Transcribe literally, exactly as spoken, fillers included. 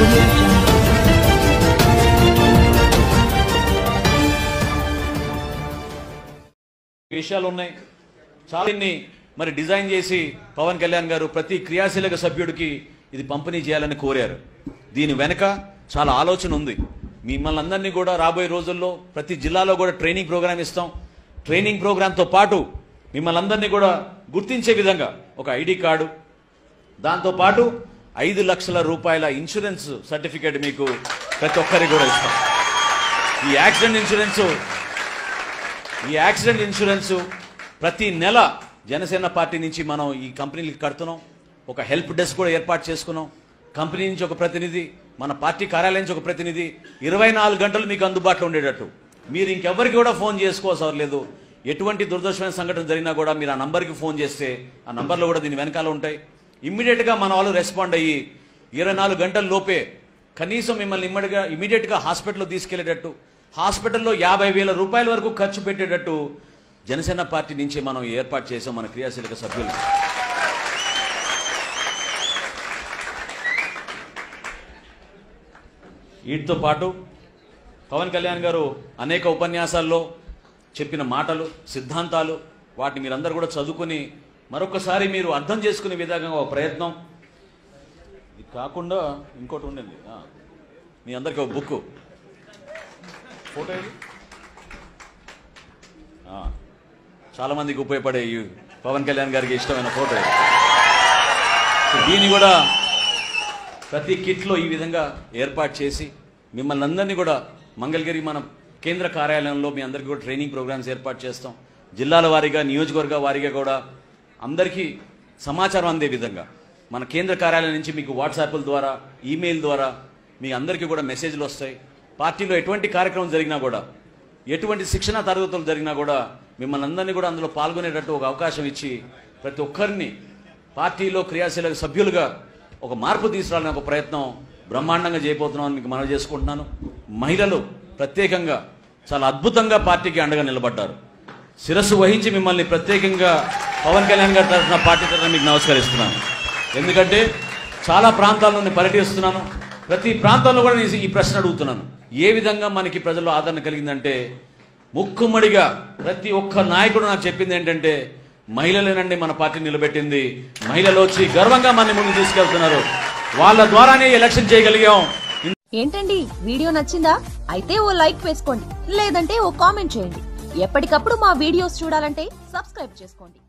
విషయాలు ఉన్నాయి చాలా మరి డిజైన్ చేసి పవన్ కళ్యాణ్ గారు ప్రతి క్రియాశీలక సభ్యుడికి ఇది పంపిణీ చేయాలని కోరారు. దీని వెనక చాలా ఆలోచన ఉంది. మిమ్మల్ని అందరినీ కూడా రాబోయే రోజుల్లో ప్రతి జిల్లాలో కూడా ట్రైనింగ్ ప్రోగ్రామ్ ఇస్తాం. ట్రైనింగ్ ప్రోగ్రాంతో పాటు మిమ్మల్ని అందరినీ కూడా గుర్తించే విధంగా ఒక ఐడి కార్డు, దాంతోపాటు ఐదు లక్షల రూపాయల ఇన్సూరెన్స్ సర్టిఫికేట్ మీకు ప్రతి ఒక్కరికి కూడా ఇస్తాం. ఈ యాక్సిడెంట్ ఇన్సూరెన్స్ ఈ యాక్సిడెంట్ ఇన్సూరెన్స్ ప్రతి నెల జనసేన పార్టీ నుంచి మనం ఈ కంపెనీకి కడుతున్నాం. ఒక హెల్ప్ డెస్క్ కూడా ఏర్పాటు చేసుకున్నాం. కంపెనీ నుంచి ఒక ప్రతినిధి, మన పార్టీ కార్యాలయం నుంచి ఒక ప్రతినిధి ఇరవై నాలుగు గంటలు మీకు అందుబాటులో ఉండేటట్టు. మీరు ఇంకెవరికి కూడా ఫోన్ చేసుకోవాల్సిన లేదు. ఎటువంటి దురదృష్టమైన సంఘటన జరిగినా కూడా మీరు ఆ నంబర్కి ఫోన్ చేస్తే ఆ నంబర్లో కూడా దీని వెనకాల ఉంటాయి. ఇమ్మీడియట్గా మన వాళ్ళు రెస్పాండ్ అయ్యి ఇరవై నాలుగు గంటల లోపే కనీసం మిమ్మల్ని ఇమ్మడిగా ఇమీడియట్గా హాస్పిటల్లో తీసుకెళ్లేటట్టు, హాస్పిటల్లో యాభై వేల రూపాయల వరకు ఖర్చు పెట్టేటట్టు జనసేన పార్టీ నుంచి మనం ఏర్పాటు చేసాం మన క్రియాశీలక సభ్యులు. వీటితో పాటు పవన్ కళ్యాణ్ గారు అనేక ఉపన్యాసాల్లో చెప్పిన మాటలు, సిద్ధాంతాలు, వాటిని మీరందరూ కూడా చదువుకుని మరొకసారి మీరు అర్థం చేసుకునే విధంగా ఒక ప్రయత్నం. ఇది కాకుండా ఇంకోటి ఉండండి, మీ అందరికీ ఒక బుక్ ఫోటో ఇది చాలా మందికి ఉపయోగపడే పవన్ కళ్యాణ్ గారికి ఇష్టమైన ఫోటో. దీన్ని కూడా ప్రతి కిట్లో ఈ విధంగా ఏర్పాటు చేసి మిమ్మల్ని అందరినీ కూడా మంగళగిరి మన కేంద్ర కార్యాలయంలో మీ అందరికీ కూడా ట్రైనింగ్ ప్రోగ్రామ్స్ ఏర్పాటు చేస్తాం. జిల్లాల వారీగా, నియోజకవర్గ వారీగా కూడా అందరికీ సమాచారం అందే విధంగా మన కేంద్ర కార్యాలయం నుంచి మీకు వాట్సాప్ల ద్వారా, ఈమెయిల్ ద్వారా మీ అందరికీ కూడా మెసేజ్లు వస్తాయి. పార్టీలో ఎటువంటి కార్యక్రమం జరిగినా కూడా, ఎటువంటి శిక్షణ తరగతులు జరిగినా కూడా మిమ్మల్ని అందరినీ కూడా అందులో పాల్గొనేటట్టు ఒక అవకాశం ఇచ్చి ప్రతి ఒక్కరిని పార్టీలో క్రియాశీలక సభ్యులుగా ఒక మార్పు తీసుకురావాలని ఒక ప్రయత్నం బ్రహ్మాండంగా చేయబోతున్నామని మీకు మనవి చేసుకుంటున్నాను. మహిళలు ప్రత్యేకంగా చాలా అద్భుతంగా పార్టీకి అండగా నిలబడ్డారు. శిరస్సు వహించి మిమ్మల్ని ప్రత్యేకంగా పవన్ కళ్యాణ్ గారి తరఫున పార్టీ తరఫున మీకు నమస్కరిస్తున్నాను. ఎందుకంటే చాలా ప్రాంతాల్లో నేను పర్యటిస్తున్నాను. ప్రతి ప్రాంతాల్లో కూడా నేను ఈ ప్రశ్న అడుగుతున్నాను. ఏ విధంగా మనకి ప్రజల్లో ఆదరణ కలిగిందంటే ముక్కుమ్మడిగా ప్రతి ఒక్క నాయకుడు నాకు చెప్పింది ఏంటంటే మహిళలేనండి మన పార్టీ నిలబెట్టింది, మహిళలు వచ్చి గర్వంగా మన ముందు తీసుకెళ్తున్నారు, వాళ్ళ ద్వారానే ఎలక్షన్ చేయగలిగాం. ఏంటండి వీడియో నచ్చిందా? అయితే ఓ లైక్ వేసుకోండి, లేదంటే ఓ కామెంట్ చేయండి. ఎప్పటికప్పుడు మా వీడియోస్ చూడాలంటే సబ్స్క్రైబ్ చేసుకోండి.